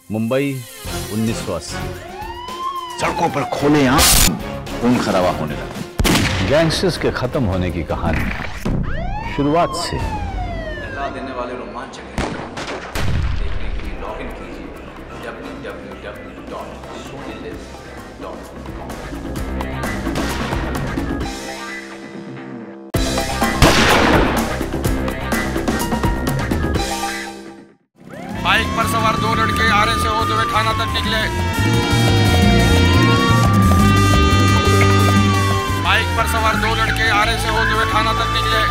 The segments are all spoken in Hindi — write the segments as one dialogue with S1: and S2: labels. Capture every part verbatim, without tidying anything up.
S1: मुंबई उन्नीस सौ अस्सी।
S2: सड़कों पर खोले आम खून खराबा होने लगा।
S1: गैंगस्टर्स के खत्म होने की कहानी शुरुआत से
S3: हिला देने वाले रोमांचक देखने के लिए लॉग इन कीजिए W W W dot ruthless dot com।
S4: Bike पर सवार दो लड़के आरे से होते हुए थाना तक निकले। बाइक पर सवार दो लड़के आरे से होते हुए थाना तक निकले।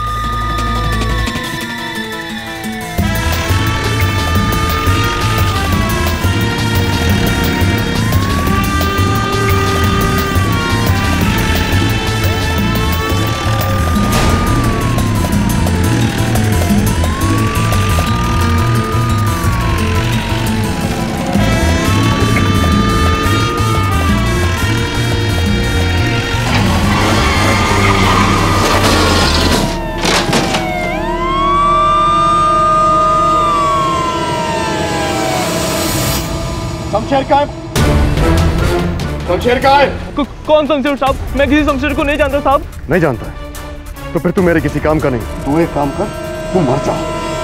S5: शमशेर का है? शमशेर का है?
S6: कौन शमशेर साहब? मैं किसी शमशेर को नहीं जानता साहब।
S5: नहीं जानता है तो फिर तू मेरे किसी काम का नहीं। तू एक काम कर, तू मर जा।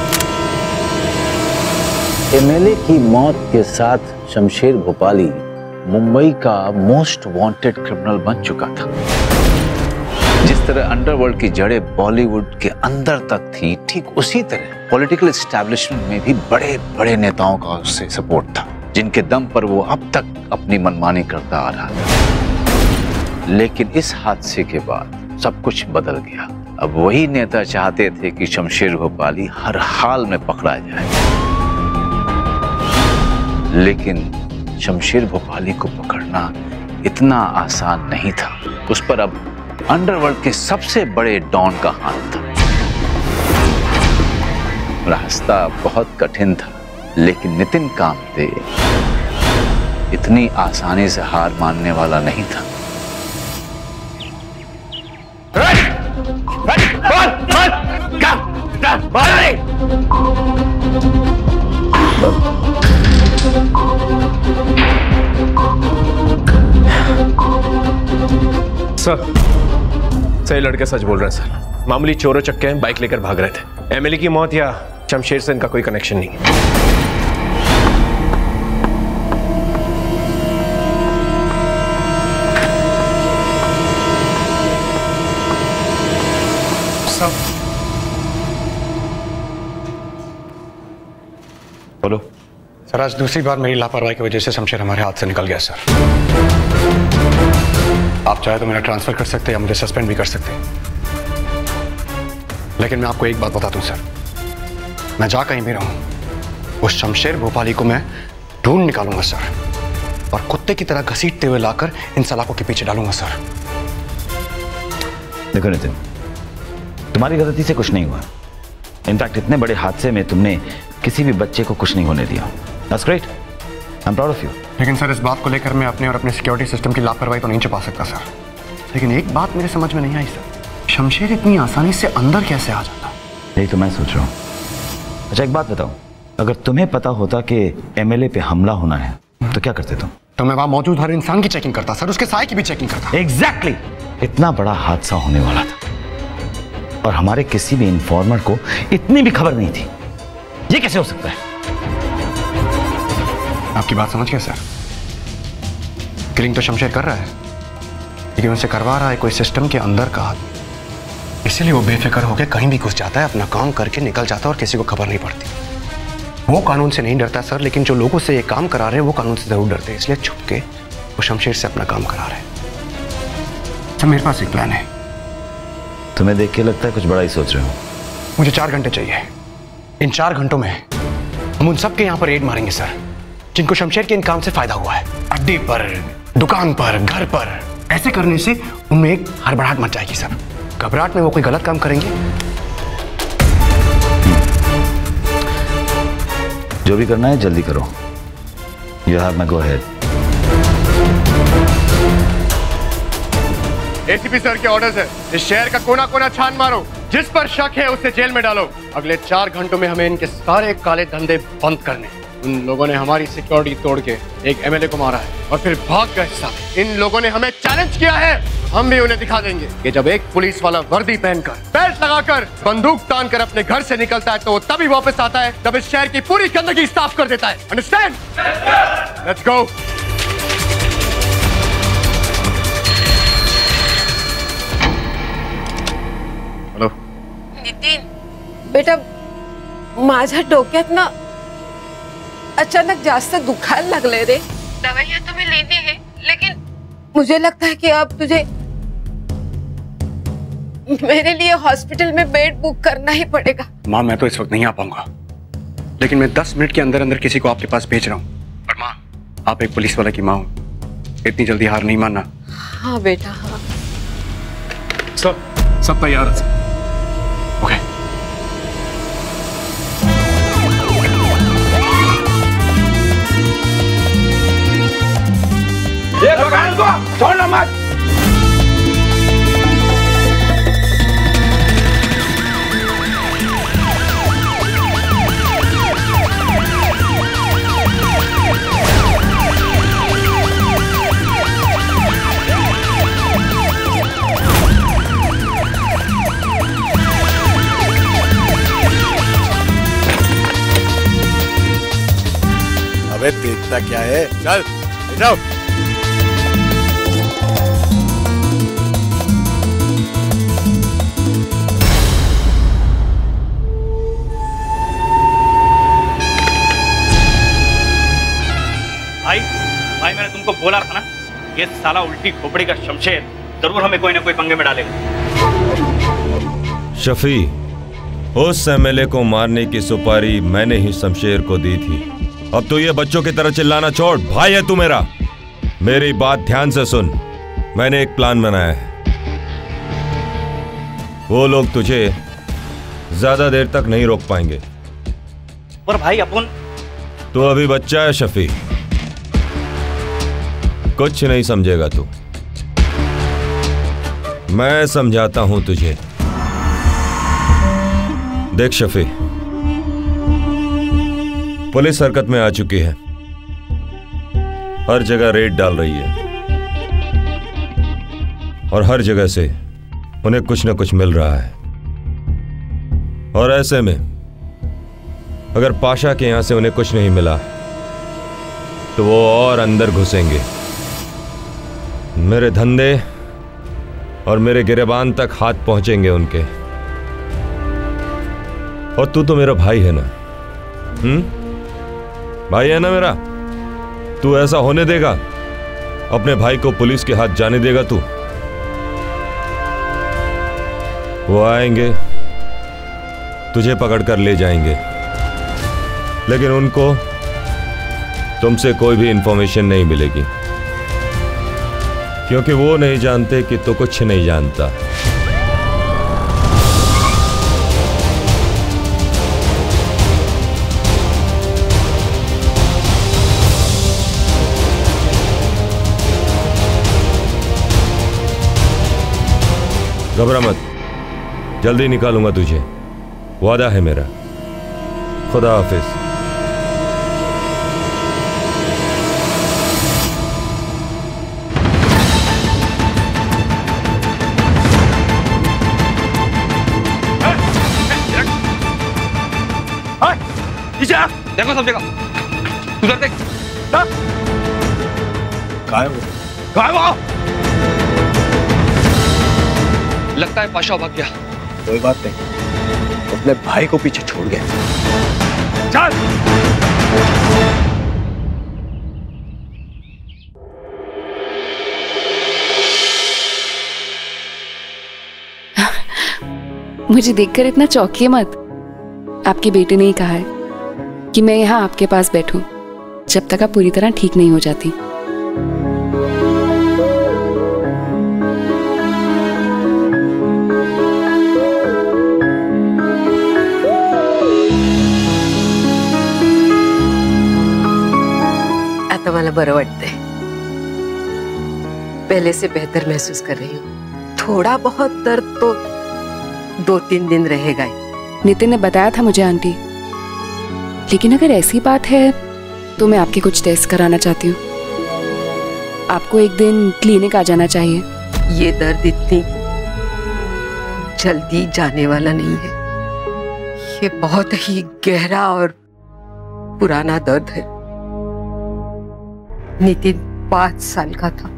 S2: एमएलए की मौत के साथ शमशेर भोपाली मुंबई का मोस्ट वांटेड क्रिमिनल बन चुका था। जिस तरह अंडरवर्ल्ड की जड़ें बॉलीवुड के अंदर तक थी, ठीक उसी तरह पॉलिटिकल एस्टैब्लिशमेंट में भी बड़े बड़े नेताओं का उससे सपोर्ट था, जिनके दम पर वो अब तक अपनी मनमानी करता आ रहा था। लेकिन इस हादसे के बाद सब कुछ बदल गया। अब वही नेता चाहते थे कि शमशेर भोपाली हर हाल में पकड़ा जाए, लेकिन शमशेर भोपाली को पकड़ना इतना आसान नहीं था। उस पर अब अंडरवर्ल्ड के सबसे बड़े डॉन का हाथ था। रास्ता बहुत कठिन था, लेकिन नितिन कामते इतनी आसानी से हार मानने वाला नहीं था।
S6: सर, सही लड़के सच बोल रहे हैं सर। मामूली चोरों चक्के हैं, बाइक लेकर भाग रहे थे। एमएलए की मौत या शमशेर से इनका कोई कनेक्शन नहीं है।
S5: बोलो सर। आज दूसरी बार मेरी लापरवाही की वजह से शमशेर हमारे हाथ से निकल गया सर। आप चाहे तो मेरा ट्रांसफर कर सकते हैं या मुझे सस्पेंड भी कर सकते हैं, लेकिन मैं आपको एक बात बता दूं सर, मैं जा कहीं भी रहूं उस शमशेर भोपाली को मैं ढूंढ निकालूंगा सर, और कुत्ते की तरह घसीटते हुए लाकर इन सलाखों के पीछे डालूंगा सर।
S7: देखो नितिन, तुम्हारी गलती से कुछ नहीं हुआ। इनफैक्ट इतने बड़े हादसे में तुमने किसी भी बच्चे को कुछ नहीं होने दिया। That's great. I'm proud of you.
S5: लेकिन सर, इस बात को लेकर मैं अपने और अपने सिक्योरिटी सिस्टम की लापरवाही तो नहीं छुपा सकता सर। लेकिन एक बात मेरे समझ में नहीं आई सर, शमशेर इतनी आसानी से अंदर कैसे आ जाता?
S7: यही तो मैं सोच रहा हूँ। अच्छा एक बात बताओ, अगर तुम्हें पता होता कि एमएलए पे हमला होना है तो क्या करते तुम?
S5: तो मैं वहां मौजूद हर इंसान की चेकिंग करता सर, उसके साए की भी चेकिंग करता।
S7: Exactly exactly. इतना बड़ा हादसा होने वाला था और हमारे किसी भी इन्फॉर्मर को इतनी भी खबर नहीं थी। ये कैसे हो सकता है?
S5: आपकी बात समझ गया सर। किलिंग तो शमशेर कर रहा है, लेकिन उनसे करवा रहा है कोई सिस्टम के अंदर का आदमी। इसीलिए वो बेफिक्र होकर कहीं भी घुस जाता है, अपना काम करके निकल जाता है और किसी को खबर नहीं पड़ती। वो कानून से नहीं डरता सर, लेकिन जो लोगों से ये काम करा रहे हैं वो कानून से जरूर डरते हैं, इसलिए छुप के वो शमशेर से अपना काम करा रहे हैं। सर मेरे पास एक प्लान है।
S7: तुम्हें देख के लगता है कुछ बड़ा ही सोच रहे हो।
S5: मुझे चार घंटे चाहिए। इन चार घंटों में हम उन सबके यहाँ पर रेड मारेंगे सर, जिनको शमशेर के इन काम से फायदा हुआ है। अड्डे पर, दुकान पर, घर पर। ऐसे करने से उनमें एक हड़बड़ाहट मच जाएगी सर। घबराहट में वो कोई गलत काम करेंगे।
S7: जो भी करना है जल्दी करो। You have my go ahead.
S5: ACP sir के ऑर्डर्स है, इस शहर का कोना कोना छान मारो, जिस पर शक है उसे जेल में डालो। अगले चार घंटों में हमें इनके सारे काले धंधे बंद करने। उन लोगों ने हमारी सिक्योरिटी तोड़ के एक एमएलए को मारा है और फिर भाग गए साहब। इन लोगों ने हमें चैलेंज किया है, हम भी उन्हें दिखा देंगे कि जब एक पुलिस वाला वर्दी पहनकर, बेल्ट लगाकर, बंदूक तान कर अपने घर से निकलता है तो वो तभी वापस आता है जब इस शहर की पूरी गंदगी साफ कर देता है। Understand? Let's go. Hello
S8: Nitin बेटा, माझ्या डोक्यात ना अचानक जास्त दुखायला लागले रे। दवाइयाँ तुम्हें लेनी है, लेकिन मुझे लगता है कि अब तुझे मेरे लिए हॉस्पिटल में बेड बुक करना ही पड़ेगा।
S5: माँ मैं तो इस वक्त नहीं आ पाऊंगा, लेकिन मैं दस मिनट के अंदर अंदर किसी को आपके पास भेज रहा हूँ। और माँ, आप एक पुलिस वाला की माँ हो, इतनी जल्दी हार नहीं मानना।
S8: हाँ बेटा हाँ।
S5: सब सब तैयार है। ओके।
S4: ये भगवान को छोड़ना मत।
S9: अबे देखता क्या है, चल जाओ।
S10: भाई भाई मैंने तुमको बोला था ना, ये साला उल्टी खोपड़ी का शमशेर जरूर हमें कोई ना कोई पंगे में डालेगा।
S11: शफी, उस एमएलए को मारने की सुपारी मैंने ही शमशेर को दी थी। अब तो ये बच्चों की तरह चिल्लाना छोड़, भाई है तू मेरा। मेरी बात ध्यान से सुन, मैंने एक प्लान बनाया है। वो लोग तुझे ज्यादा देर तक नहीं रोक पाएंगे।
S10: पर भाई अपन
S11: तू अभी बच्चा है शफी, कुछ नहीं समझेगा तू। मैं समझाता हूं तुझे। देख शफी, पुलिस हरकत में आ चुकी है, हर जगह रेड डाल रही है और हर जगह से उन्हें कुछ न कुछ मिल रहा है। और ऐसे में अगर पाशा के यहां से उन्हें कुछ नहीं मिला तो वो और अंदर घुसेंगे, मेरे धंधे और मेरे गिरेबान तक हाथ पहुंचेंगे उनके। और तू तो मेरा भाई है ना, हम्म भाई है ना मेरा। तू ऐसा होने देगा? अपने भाई को पुलिस के हाथ जाने देगा तू? वो आएंगे, तुझे पकड़कर ले जाएंगे, लेकिन उनको तुमसे कोई भी इंफॉर्मेशन नहीं मिलेगी, क्योंकि वो नहीं जानते कि तू कुछ नहीं जानता। घबरा मत, जल्दी निकालूंगा तुझे, वादा है मेरा। खुदा हाफिज।
S10: देखो सब जगह, उधर देख।
S5: कहाँ है वो?
S10: कहाँ है वो? लगता है पाशा भाग गया।
S5: कोई बात नहीं, अपने भाई को पीछे छोड़ गया। चल।
S12: मुझे देखकर इतना चौंकिए मत। आपके बेटे ने ही कहा है कि मैं यहाँ आपके पास बैठूं जब तक आप पूरी तरह ठीक नहीं हो जाती।
S8: आता मला बरं वाटतंय, पहले से बेहतर महसूस कर रही हूँ। थोड़ा बहुत दर्द तो दो तीन दिन रहेगा ही।
S12: नितिन ने बताया था मुझे आंटी, लेकिन अगर ऐसी बात है तो मैं आपके कुछ टेस्ट कराना चाहती हूँ। आपको एक दिन क्लिनिक आ जाना चाहिए।
S8: ये दर्द इतनी जल्दी जाने वाला नहीं है। ये बहुत ही गहरा और पुराना दर्द है। नितिन पांच साल का था,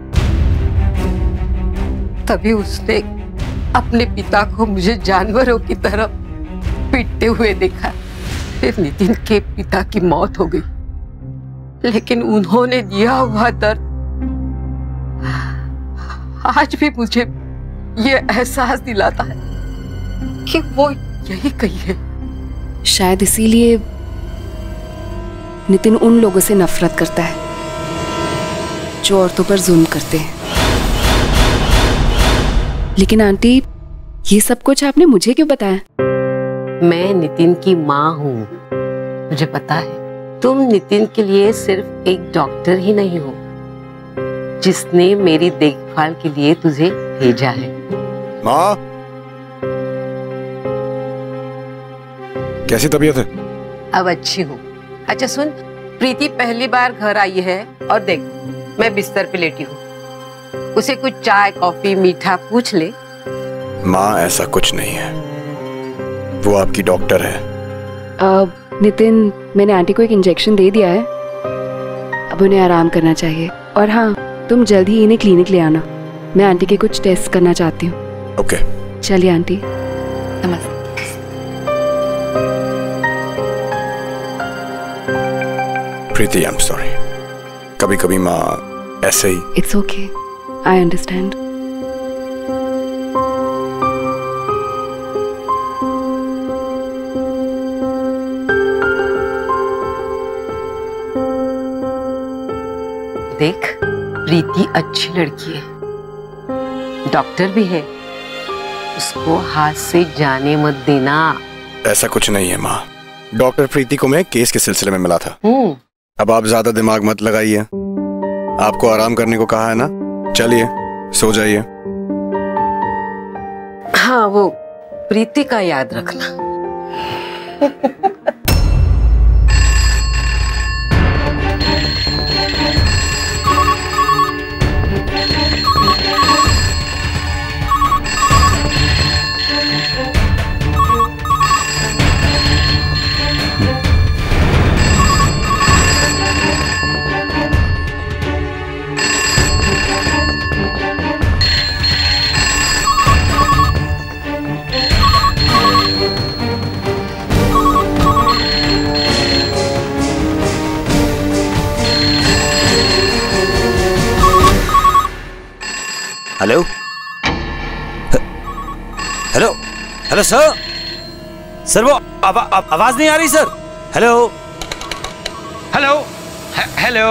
S8: तभी उसने अपने पिता को मुझे जानवरों की तरह पीटते हुए देखा। फिर नितिन के पिता की मौत हो गई, लेकिन उन्होंने दिया हुआ दर्द आज भी मुझे ये एहसास दिलाता है कि वो यही कही है।
S12: शायद इसीलिए नितिन उन लोगों से नफरत करता है जो औरतों पर जुल्म करते हैं। लेकिन आंटी, ये सब कुछ आपने मुझे क्यों बताया?
S8: मैं नितिन की माँ हूँ, मुझे पता है। तुम नितिन के लिए सिर्फ एक डॉक्टर ही नहीं हो जिसने मेरी देखभाल के लिए तुझे भेजा है।
S9: माँ, कैसी तबीयत है?
S8: अब अच्छी हूँ। अच्छा सुन, प्रीति पहली बार घर आई है और देख मैं बिस्तर पे लेटी हूँ। उसे कुछ चाय कॉफी मीठा पूछ ले।
S9: माँ, ऐसा कुछ नहीं है, वो आपकी डॉक्टर है।
S12: अब नितिन, मैंने आंटी को एक इंजेक्शन दे दिया है, अब उन्हें आराम करना चाहिए। और हाँ, तुम जल्द ही इन्हें क्लिनिक ले आना, मैं आंटी के कुछ टेस्ट करना चाहती हूँ।
S9: ओके।
S12: चलिए आंटी। नमस्ते।
S9: Preeti, I am sorry. कभी कभी माँ ऐसे ही।
S12: It's okay, I understand.
S8: देख, प्रीति अच्छी लड़की है, डॉक्टर भी है, उसको हाथ से जाने मत देना।
S9: ऐसा कुछ नहीं है माँ, डॉक्टर प्रीति को मैं केस के सिलसिले में मिला था। अब आप ज्यादा दिमाग मत लगाइए, आपको आराम करने को कहा है ना, चलिए सो जाइए।
S8: हाँ, वो प्रीति का याद रखना।
S13: Hello hello hello sir sir वो आवा, आ, आवाज नहीं आ रही सर। हेलो
S2: हेलो हेलो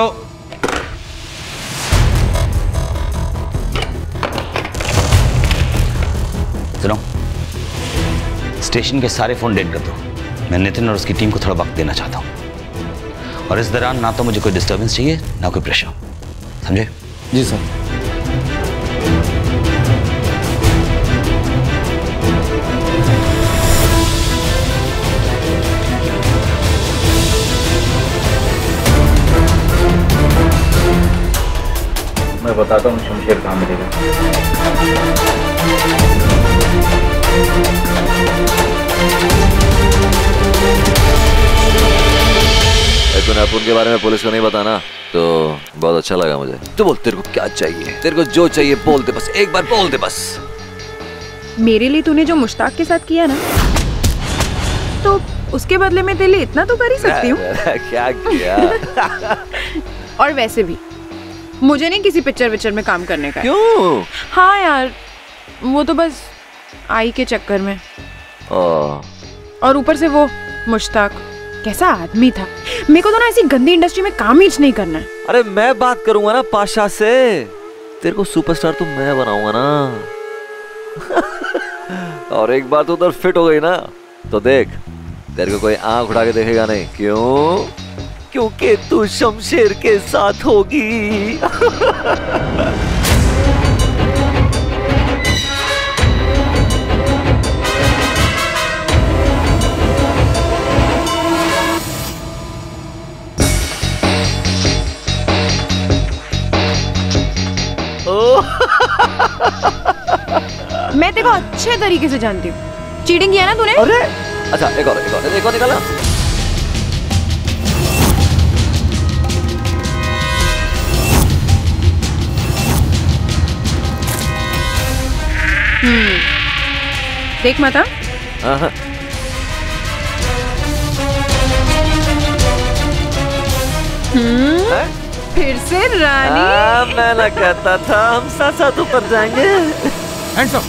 S7: सुनो, स्टेशन के सारे फोन डेड कर दो। मैं नितिन और उसकी टीम को थोड़ा वक्त देना चाहता हूं, और इस दौरान ना तो मुझे कोई डिस्टर्बेंस चाहिए ना कोई प्रेशर, समझे?
S14: जी सर।
S1: मैं बताता हूँ शमशेर कहाँ मिलेगा।
S3: तूने अपुन के बारे में पुलिस को नहीं बताना तो बहुत अच्छा लगा मुझे। तो बोल, तेरे को क्या चाहिए? तेरे को जो चाहिए बोल दे, बस एक बार बोल दे बस।
S15: मेरे लिए तूने जो मुश्ताक के साथ किया ना, तो उसके बदले में तेरे लिए इतना तो कर ही सकती हूँ।
S3: क्या किया?
S15: और वैसे भी मुझे नहीं किसी पिक्चर विक्चर में काम करने का।
S3: क्यों?
S15: हाँ यार, वो तो बस आई के चक्कर में।
S3: ओ।
S15: और ऊपर से वो मुश्ताक कैसा आदमी था। मेरे को तो ना ऐसी गंदी इंडस्ट्री में काम ही नहीं करना है।
S3: अरे मैं बात करूंगा ना पाशा से, तेरे को सुपरस्टार तो मैं बनाऊंगा ना। और एक बार तो उधर फिट हो गई ना, तो देख तेरे को कोई आंख उठा के देखेगा नहीं। क्यों? क्योंकि तू शमशेर के साथ होगी।
S15: मैं तेरे को अच्छे तरीके से जानती हूँ। चीटिंग किया ना तूने?
S13: अरे अच्छा, एक और एक और एक और निकाला।
S15: हम्म, देख माता।
S13: हाँ।
S15: हम्म, फिर से रानी।
S13: आ, मैं ना कहता था हम साथ साथ ऊपर जाएंगे।
S4: Hands up.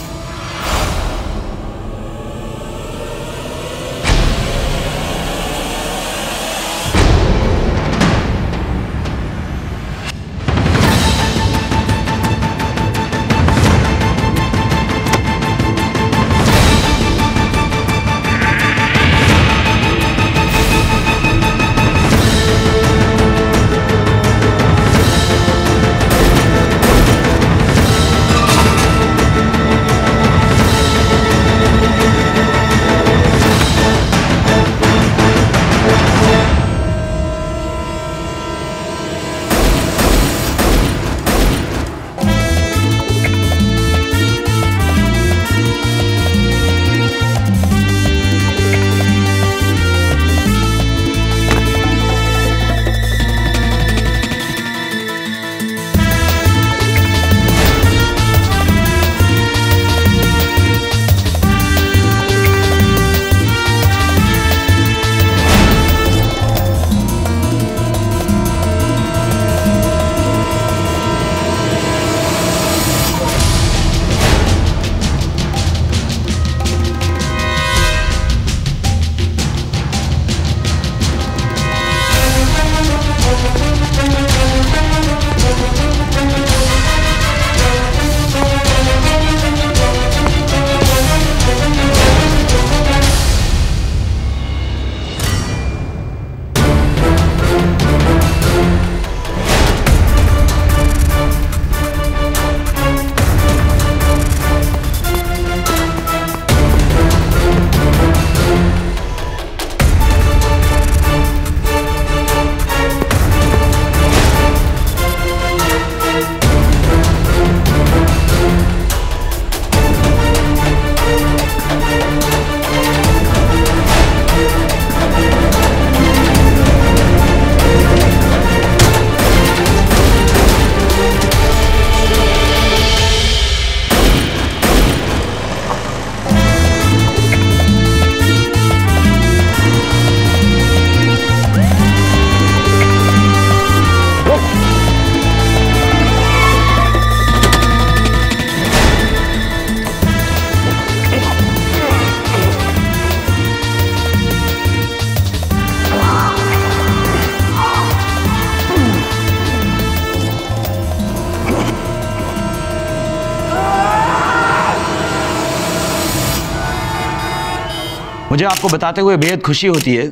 S7: मुझे आपको बताते हुए बेहद खुशी होती है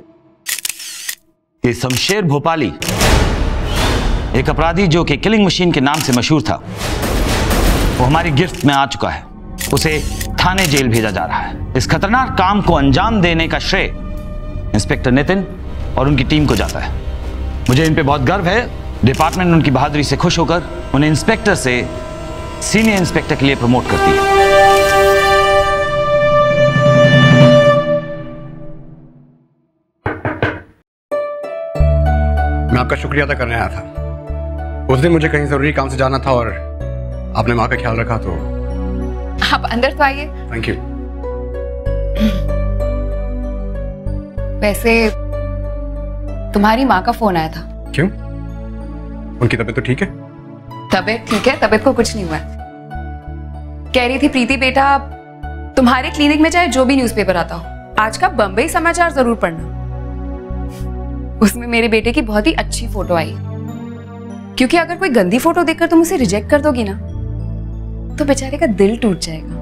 S7: कि शमशेर भोपाली, एक अपराधी जो कि किलिंग मशीन के नाम से मशहूर था, वो हमारी गिरफ्त में आ चुका है। उसे थाने जेल भेजा जा रहा है। इस खतरनाक काम को अंजाम देने का श्रेय इंस्पेक्टर नितिन और उनकी टीम को जाता है। मुझे इन पे बहुत गर्व है। डिपार्टमेंट उनकी बहादुरी से खुश होकर उन्हें इंस्पेक्टर से सीनियर इंस्पेक्टर के लिए प्रमोट करती है।
S5: मैं आपका शुक्रिया अदा करने आया था। उस दिन मुझे कहीं जरूरी काम से जाना था और आपने माँ का ख्याल रखा, तो
S12: आप अंदर तो आइए।
S5: Thank you.
S12: वैसे तुम्हारी माँ का फोन आया था।
S5: क्यों? उनकी तबीयत तो ठीक है?
S12: तबीयत ठीक है, तबीयत को कुछ नहीं हुआ। कह रही थी प्रीति बेटा, तुम्हारे क्लिनिक में चाहे जो भी न्यूज़पेपर आता हो, आज का बंबई समाचार जरूर पढ़ना। उसमें मेरे बेटे की बहुत ही अच्छी फोटो आई, क्योंकि अगर कोई गंदी फोटो देखकर तुम उसे रिजेक्ट कर दोगी ना, तो बेचारे का दिल टूट जाएगा।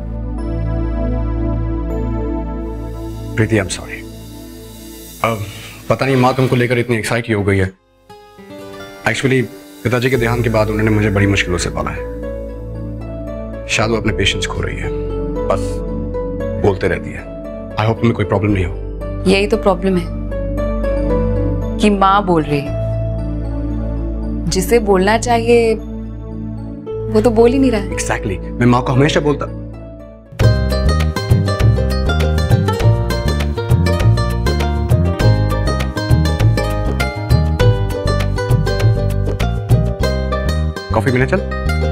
S5: Preeti, I am sorry. अब पता नहीं माँ तुमको लेकर इतनी एक्साइट हो गई है। एक्चुअली पिताजी के देहांत के बाद उन्होंने मुझे बड़ी मुश्किलों से पाला है। शायद वो अपने पेशेंस खो रही है, बस बोलते रहती है। आई होप तुम्हें कोई प्रॉब्लम नहीं हो।
S12: यही तो प्रॉब्लम है कि माँ बोल रही है। जिसे बोलना चाहिए वो तो बोल ही नहीं रहा है।
S5: Exactly exactly. मैं माँ को हमेशा बोलता। कॉफी पीने चल।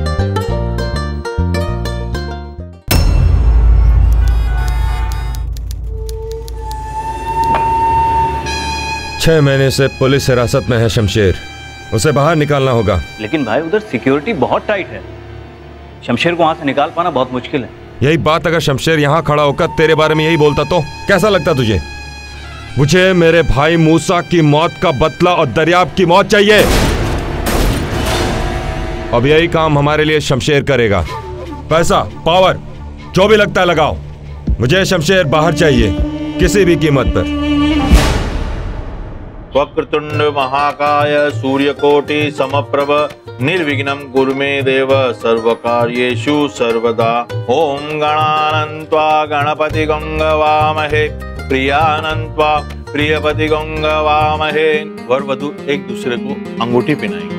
S11: छह महीने से पुलिस हिरासत में है शमशेर, उसे बाहर निकालना होगा।
S10: लेकिन भाई उधर सिक्योरिटी बहुत टाइट है, शमशेर को वहां से निकाल पाना बहुत मुश्किल है।
S11: यही बात अगर शमशेर यहां खड़ा होकर तेरे बारे में यही बोलता तो कैसा लगता तुझे? मुझे मेरे भाई मूसा की मौत का बदला और दरियाब की मौत चाहिए। अब यही काम हमारे लिए शमशेर करेगा। पैसा, पावर, जो भी लगता है लगाओ। मुझे शमशेर बाहर चाहिए, किसी भी कीमत पर।
S14: वक्रतुंड महाकाय सूर्यकोटि समप्रभ निर्विघ्नं कुरु मे देव सर्वकार्येषु सर्वदा। ओम गणानन्त्वा गणपति गंगवामहे प्रियानन्त्वा प्रियपति गंगवामहे। वर वधु एक दूसरे को अंगूठी पहनाएंगे।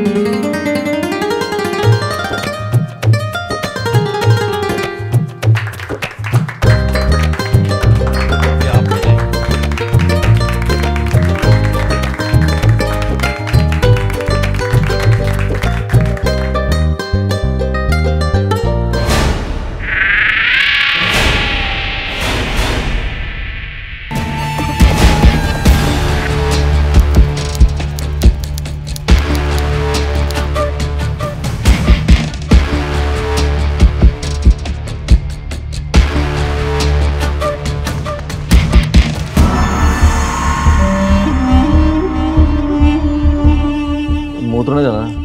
S1: उतरने जाना है।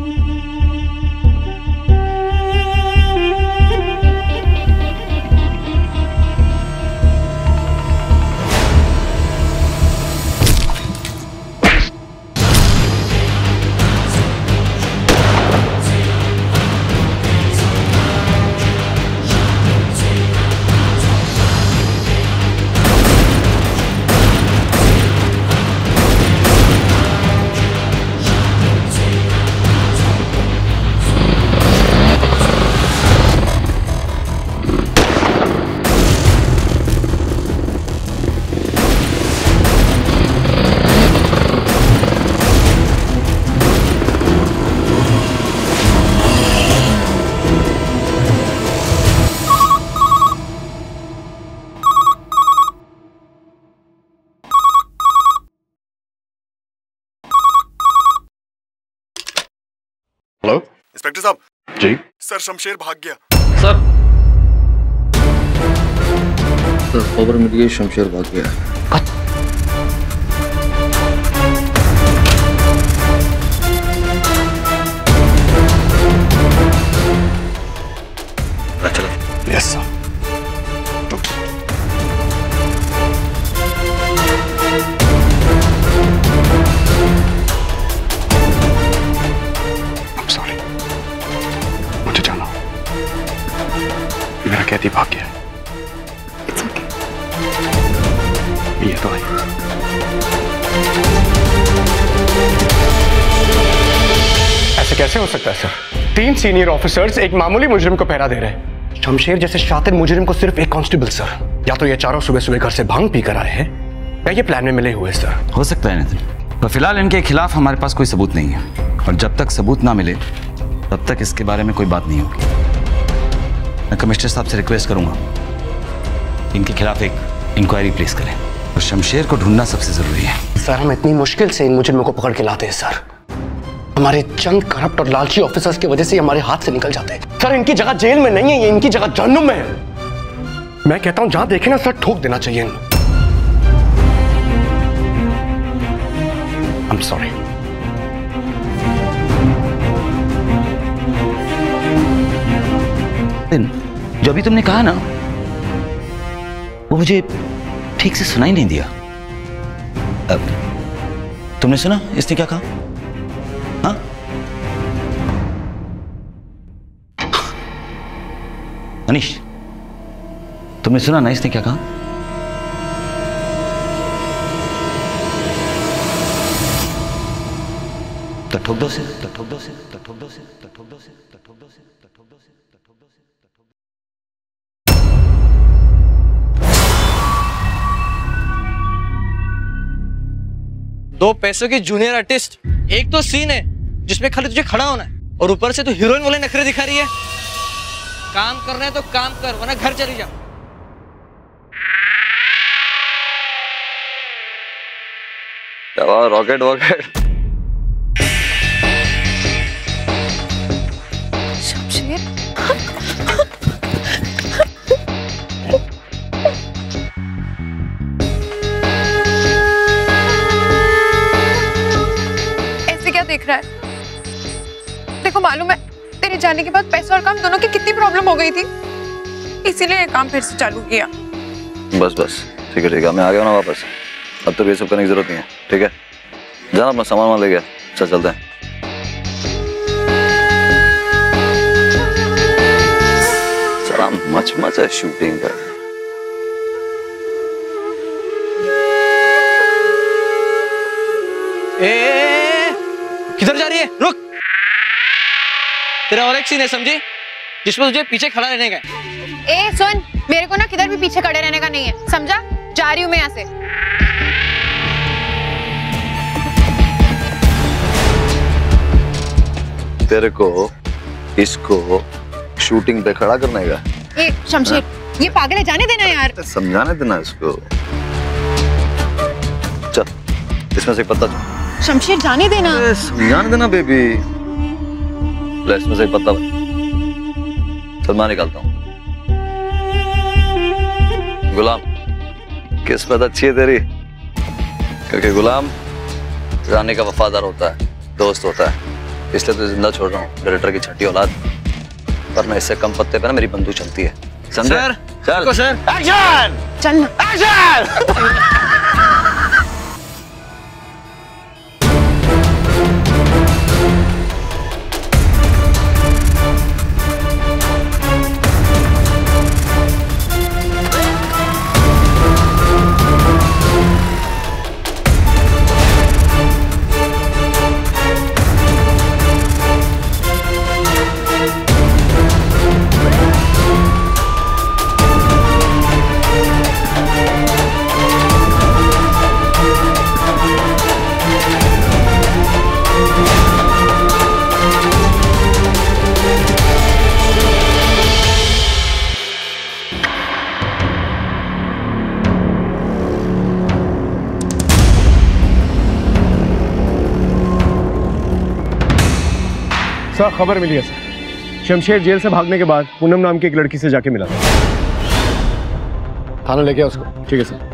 S9: हेलो इंस्पेक्टर साहब।
S6: जी
S9: सर, शमशेर भाग गया।
S1: सर सर खबर मिल गई, शमशेर भाग गया।
S5: चलो। Yes sir. मेरा कैदी भाग गया।
S12: It's okay.
S5: ये तो है। ऐसे कैसे हो सकता है सर? तीन सीनियर ऑफिसर्स एक मामूली मुजरिम को पहरा दे रहे हैं। शमशेर जैसे शातिर मुजरिम को सिर्फ एक कांस्टेबल सर। या तो ये चारों सुबह सुबह घर से भांग पी कर आए हैं या ये प्लान में मिले हुए सर।
S7: हो सकता है नितिन, पर फिलहाल इनके खिलाफ हमारे पास कोई सबूत नहीं है और जब तक सबूत ना मिले तब तक इसके बारे में कोई बात नहीं होगी। मैं कमिश्नर साहब से रिक्वेस्ट करूंगा इनके खिलाफ एक इंक्वायरी प्लेस करें और शमशेर को ढूंढना सबसे जरूरी है।
S5: सर, हम इतनी मुश्किल से इन मुजरिमों को पकड़ के लाते हैं सर। हमारे चंद करप्ट और लालची ऑफिसर्स की वजह से हमारे हाथ से निकल जाते हैं। सर, इनकी जगह जेल में नहीं है, ये इनकी जगह जहन्नुम में है। मैं कहता हूं जहां देखे ना सर, ठोक देना चाहिए इनको। I'm sorry.
S7: जो अभी तुमने कहा ना वो मुझे ठीक से सुनाई नहीं दिया। अब तुमने सुना इसने क्या कहा? हाँ? अनीश, तुमने सुना ना इसने क्या कहा? तो ठोक दो से, तो ठोक दो से, तो ठोक दो से, तो ठोक दो से, तो ठोक दो से, तो ठोक दो से, तो ठोक दो से, तो ठोक दो से।
S16: दो पैसों की जूनियर आर्टिस्ट, एक तो सीन है जिसमें खाली तुझे खड़ा होना है और ऊपर से तू हीरोइन वाले नखरे दिखा रही है। काम करना है तो काम कर, वरना घर चली जा।
S17: रॉकेट वॉकेट
S12: शमशेर ऐसे क्या देख रहा है? देखो मालूम है तेरे जाने के बाद पैसा और काम दोनों की कितनी प्रॉब्लम हो गई थी, इसीलिए ये काम फिर से चालू किया।
S17: बस बस ठीक है ठीक है, मैं आ गया ना वापस। अब तो ये सब करने की जरूरत नहीं है, ठीक है? जाना अपना सामान वामान ले गया, चल चलते हैं। साला मच मच है शूटिंग का।
S16: ए, किधर जा रही है? रुक। तेरा और एक सीन है समझी, जिसमें तुझे पीछे खड़ा रहने का है।
S12: ए सुन, मेरे को ना किधर भी पीछे खड़े रहने का नहीं है, समझा? जा रही हूँ मैं यहाँ से।
S17: तेरे को इसको शूटिंग पे खड़ा करने का?
S12: ए शमशेर, ये पागल है, जाने देना यार।
S17: समझाने देना इसको। चल इसमें से एक पत्ता चल।
S12: शमशेर जाने देना।
S17: समझाने देना बेबी। ले इसमें से एक पत्ता चल, मैं निकालता हूँ। गुलाम, किस्मत अच्छी है तेरी, क्योंकि गुलाम रानी का वफादार होता है, दोस्त होता है, इसलिए तो जिंदा छोड़ रहा हूँ। डायरेक्टर की छठी औलाद, वरना इससे कम पत्ते पे ना मेरी बंदूक चलती है। समझे? चल
S16: सर,
S12: एक्शन! चल
S16: एक्शन!
S6: सर खबर मिली है सर, शमशेर जेल से भागने के बाद पूनम नाम की एक लड़की से जाके मिला। थाना लेके आओ उसको। ठीक है सर।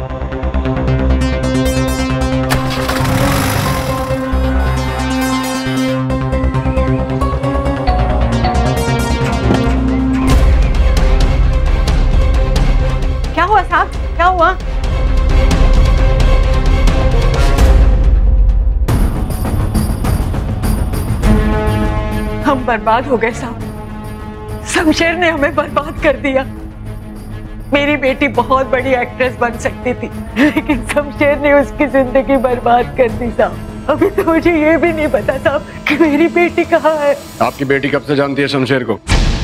S8: क्या हुआ साहब, क्या हुआ? हम बर्बाद हो गए साहब, शमशेर ने हमें बर्बाद कर दिया। मेरी बेटी बहुत बड़ी एक्ट्रेस बन सकती थी, लेकिन शमशेर ने उसकी जिंदगी बर्बाद कर दी साहब। अभी तो मुझे ये भी नहीं पता साहब कि मेरी बेटी कहाँ है।
S6: आपकी बेटी कब से जानती है शमशेर को?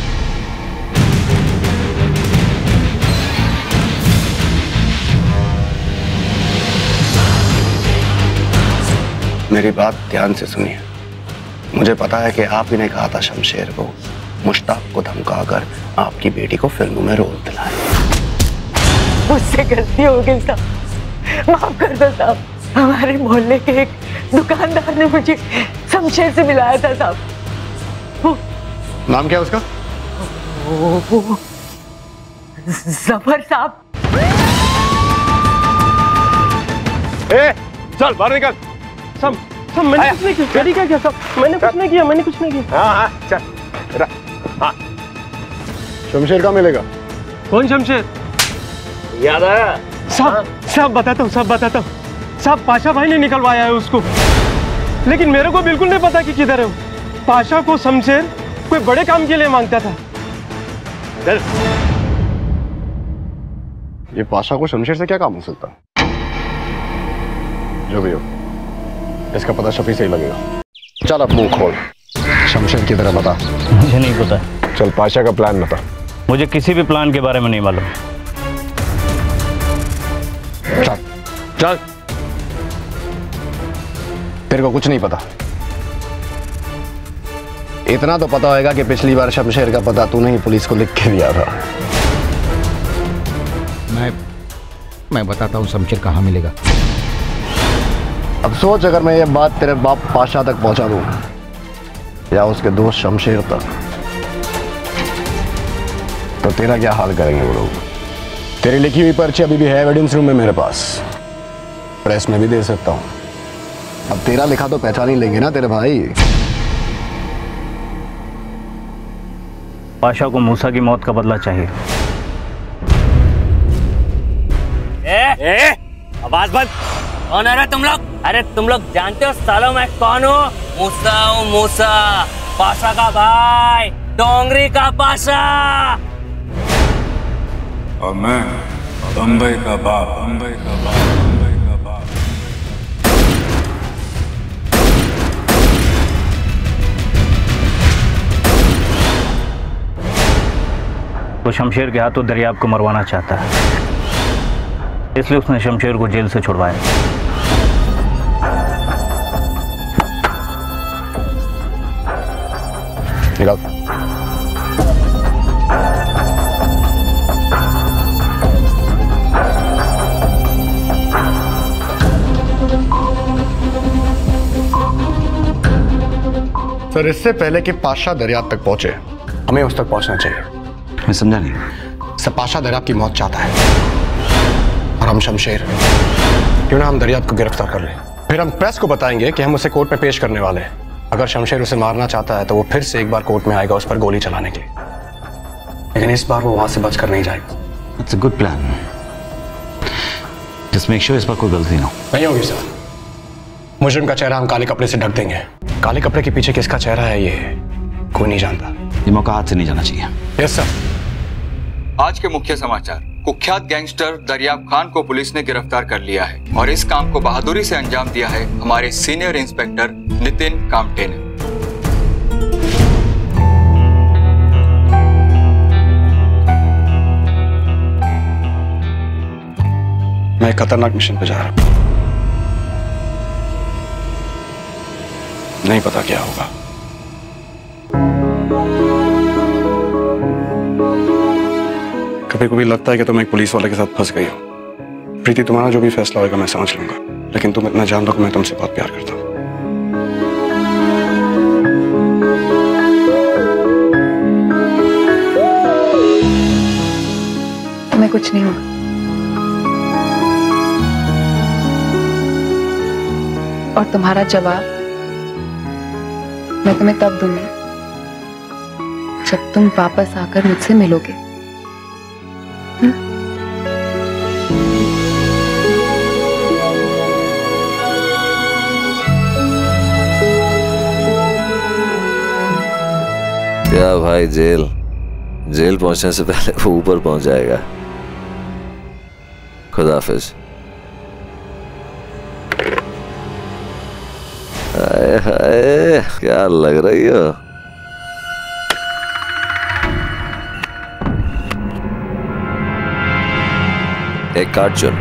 S5: मेरी बात ध्यान से सुनिए। मुझे पता है कि आप ही ने कहा था शमशेर को मुश्ताक को धमकाकर आपकी बेटी को फिल्मों में रोल दिलाए।
S8: मुझसे गलती हो गई साहब, माफ कर दो साहब। हमारे मोहल्ले के एक दुकानदार ने मुझे शमशेर से मिलाया था साहब।
S6: नाम क्या है उसका?
S8: वो जफर साहब।
S6: ए, चल बाहर निकल। सब सब मैंने कुछ नहीं किया। क्या क्या सब मैंने कुछ नहीं किया, मैंने कुछ नहीं किया। हाँ हाँ चल। हाँ शमशेर कहाँ मिलेगा? कौन शमशेर? याद आया? सब सब बताता हूँ, सब बताता हूँ। सब पाशा भाई ने निकलवाया है उसको, लेकिन मेरे को बिल्कुल नहीं पता कि किधर है वो। पाशा को शमशेर कोई बड़े काम के लिए मांगता था। ये पाशा को शमशेर से क्या काम हो सकता? जो भी हो, इसका पता शफी से ही लगेगा। चल अब मुंह खोल, शमशेर की तरह बता।
S10: मुझे नहीं पता।
S6: चल पाशा का प्लान बता।
S10: मुझे किसी भी प्लान के बारे में नहीं मालूम।
S6: चल चल, तेरे को कुछ नहीं पता। इतना तो पता होगा कि पिछली बार शमशेर का पता तूने ही पुलिस को लिख के दिया था।
S18: मैं मैं बताता हूँ शमशेर कहाँ मिलेगा।
S6: अब सोच, अगर मैं ये बात तेरे बाप पाशा तक पहुंचा दूं या उसके दोस्त शमशेर तक, तो तेरा क्या हाल करेंगे वो लोग? तेरी लिखी हुई पर्ची अभी भी है एविडेंस रूम में मेरे पास, प्रेस में भी दे सकता हूं। अब तेरा लिखा तो पहचान ही लेंगे ना तेरे भाई।
S10: पाशा को मूसा की मौत का बदला चाहिए।
S19: ए, ए, आवाज बंद। कौन है रे तुम लोग? अरे तुम लोग जानते हो सालों मैं कौन हूँ? मूसा हूँ, मूसा, पाशा का भाई, डोंगरी का पाशा।
S20: और मैं बम्बई का बाप, बम्बई का बाप, बम्बई का बाप।
S10: वो शमशेर के हाथों दरियाब को मरवाना चाहता है, इसलिए उसने शमशेर को जेल से छुड़वाया।
S6: निकाल। सर, इससे पहले कि पाशा दरियाब तक पहुंचे, हमें उस तक पहुंचना चाहिए।
S7: मैं समझा नहीं।
S6: सर, पाशा दरियाब की मौत चाहता है और हम शमशेर, क्यों ना हम दरियाब को गिरफ्तार कर लें। फिर हम प्रेस को बताएंगे कि हम उसे कोर्ट में पेश करने वाले हैं। अगर शमशेर उसे मारना चाहता है तो वो फिर से एक बार कोर्ट में आएगा उस पर गोली चलाने के लिए, लेकिन इस बार वो वहां से बचकर नहीं जाएगा।
S7: That's a good plan. Just make sure इस पर कोई गलती ना हो।
S6: नहीं होगी सर। मुजरिम का चेहरा हम काले कपड़े से ढक देंगे। काले कपड़े के पीछे किसका चेहरा है ये कोई नहीं जानता।
S7: ये मौका हाथ से नहीं जाना चाहिए।
S6: Yes sir.
S21: आज के मुख्य समाचार। कुख्यात गैंगस्टर दरियाब खान को पुलिस ने गिरफ्तार कर लिया है और इस काम को बहादुरी से अंजाम दिया है हमारे सीनियर इंस्पेक्टर नितिन कामटे ने।
S6: मैं एक खतरनाक मिशन पे जा रहा हूं, नहीं पता क्या होगा। कभी कभी लगता है कि तुम एक पुलिस वाले के साथ फंस गई हो। प्रीति, तुम्हारा जो भी फैसला होगा मैं समझ लूंगा, लेकिन तुम इतना जान लो कि मैं तुमसे बहुत प्यार करता हूँ।
S12: तुम्हें कुछ नहीं होगा। और तुम्हारा जवाब मैं तुम्हें तब दूंगी जब तुम वापस आकर मुझसे मिलोगे।
S17: क्या भाई, जेल जेल पहुंचने से पहले वो ऊपर पहुंच जाएगा। खुदा हाफिज। हाय हाय, क्या लग रही हो? एक कार्ड चुन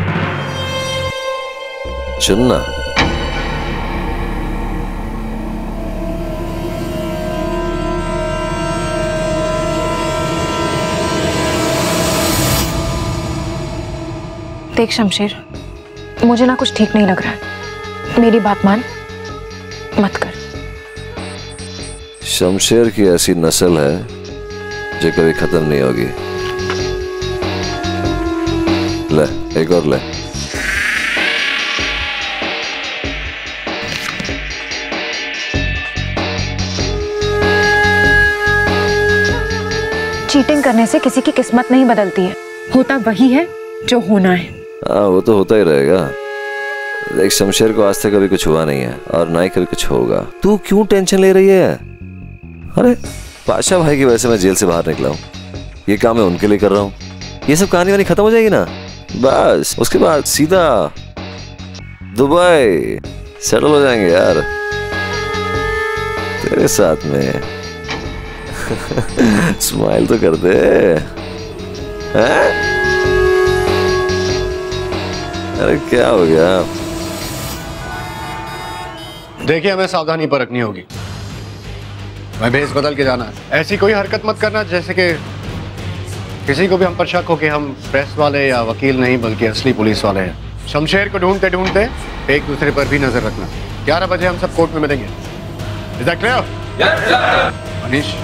S17: चुनना।
S15: देख शमशेर, मुझे ना कुछ ठीक नहीं लग रहा है। मेरी बात मान, मत कर।
S17: शमशेर की ऐसी नस्ल है जो कभी खत्म नहीं होगी। ले, एक और ले।
S15: चीटिंग करने से किसी की किस्मत नहीं बदलती है, होता वही है जो होना है।
S17: हाँ, वो तो होता ही रहेगा। देख, शमशेर को आज तक कभी कुछ हुआ नहीं है और ना ही कभी कुछ होगा। तू क्यों टेंशन ले रही है? अरे पाशा भाई की वजह से मैं जेल से बाहर निकला हूँ। ये काम मैं उनके लिए कर रहा हूँ। ये सब कहानी वानी खत्म हो जाएगी ना, बस उसके बाद सीधा दुबई सेटल हो जाएंगे यार। तेरे साथ में स्माइल तो कर दे। हैं? अरे क्या हो गया?
S5: देखिए, हमें सावधानी बरतनी होगी। मैं भेस बदल के जाना है। ऐसी कोई हरकत मत करना जैसे कि किसी को भी हम पर शक हो कि हम प्रेस वाले या वकील नहीं बल्कि असली पुलिस वाले हैं। शमशेर को ढूंढते ढूंढते एक दूसरे पर भी नजर रखना। ग्यारह बजे हम सब कोर्ट में मिलेंगे। Is that clear? Yes sir. Manish,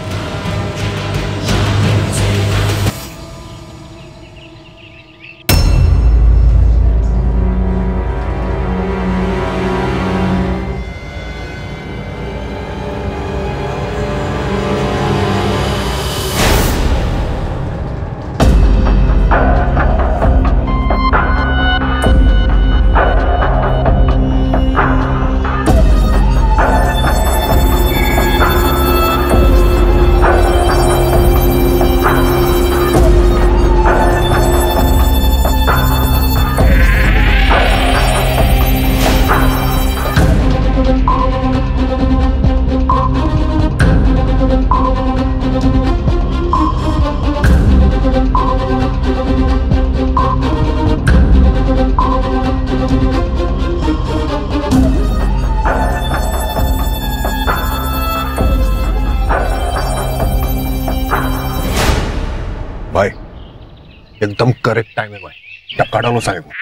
S6: एकदम करेक्ट टाइम है भाई। टक्का डालो सारे को।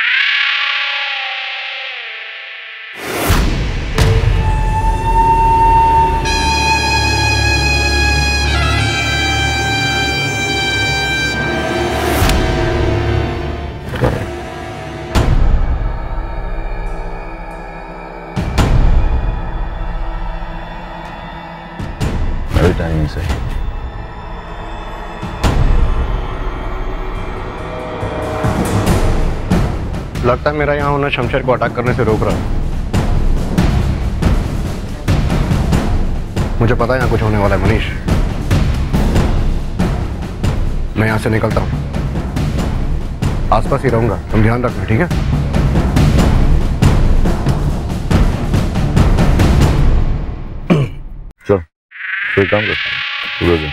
S1: मेरी टाइमिंग सही।
S5: लगता है मेरा यहाँ होना शमशेर को अटैक करने से रोक रहा है। मुझे पता है यहाँ कुछ होने वाला है मनीष। मैं यहाँ से निकलता हूँ, आसपास ही रहूंगा, तुम ध्यान रखना, ठीक है?
S1: चल, कोई काम कर।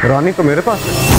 S6: रानी तो मेरे पास है।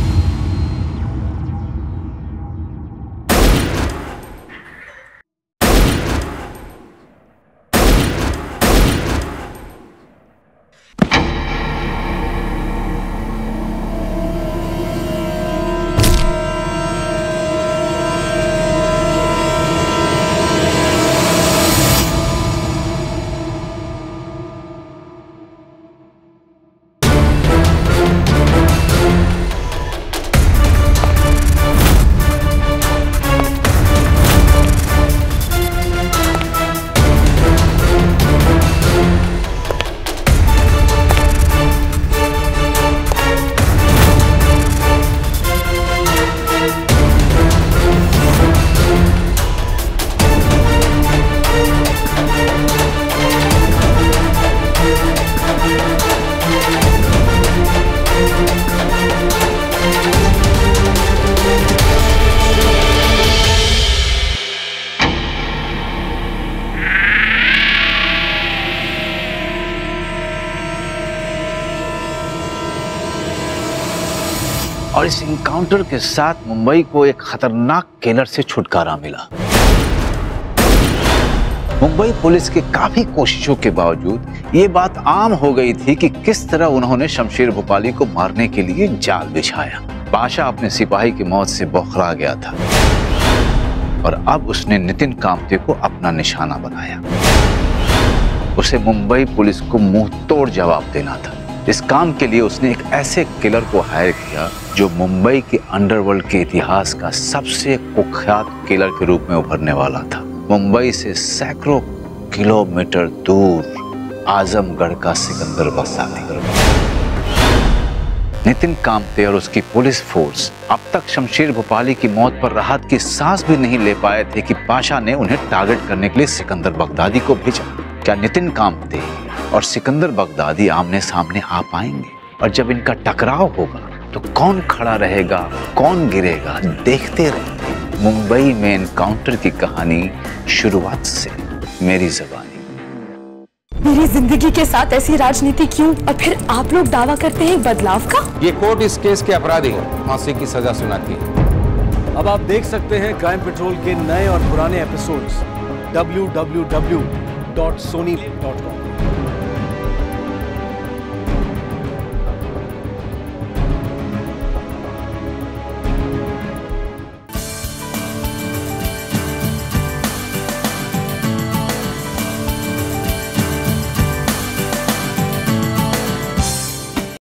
S1: और इस इनकाउंटर के साथ मुंबई को एक खतरनाक किलर से छुटकारा मिला। मुंबई पुलिस के काफी कोशिशों के बावजूद ये बात आम हो गई थी कि किस तरह उन्होंने शमशेर भोपाली को मारने के लिए जाल बिछाया। पाशा अपने सिपाही की मौत से बौखला गया था और अब उसने नितिन कामते को अपना निशाना बनाया। उसे मुंबई पुलिस को मुंह तोड़ जवाब देना था। इस काम के लिए उसने एक ऐसे किलर को हायर किया जो मुंबई के अंडरवर्ल्ड के इतिहास का सबसे कुख्यात किलर के रूप में उभरने वाला था। मुंबई से सैकड़ों किलोमीटर दूर आजमगढ़ का सिकंदर बगदादी। नितिन कामते और उसकी पुलिस फोर्स अब तक शमशेर भोपाली की मौत पर राहत की सांस भी नहीं ले पाए थे कि पाशा ने उन्हें टारगेट करने के लिए सिकंदर बगदादी को भेजा। क्या नितिन कामते और सिकंदर बगदादी आमने सामने आ पाएंगे? और जब इनका टकराव होगा तो कौन खड़ा रहेगा, कौन गिरेगा, देखते रहेंगे। मुंबई में एनकाउंटर की कहानी शुरुआत से मेरी ज़बानी।
S2: मेरी जिंदगी के साथ ऐसी राजनीति क्यों? और फिर आप लोग दावा करते हैं बदलाव का।
S18: ये कोर्ट इस केस के अपराधी को फांसी की सजा सुनाती है।
S22: अब आप देख सकते हैं क्राइम पेट्रोल के नए और पुराने episodes W W W dot Sony dot com.